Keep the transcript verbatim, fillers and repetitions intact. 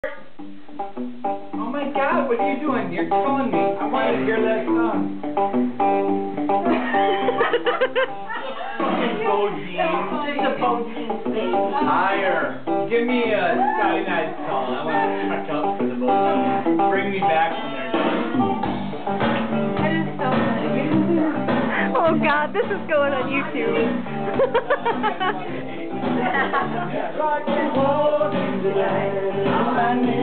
Oh my God, what are you doing? You're killing me. I wanted to hear that song. Fucking BoDeans. It's a BoDeans baby. Higher. Give me a Saturday Night song. I want to check out for the BoDeans. Bring me back when they're done. That is so funny. Oh God, this is going on YouTube. Yeah.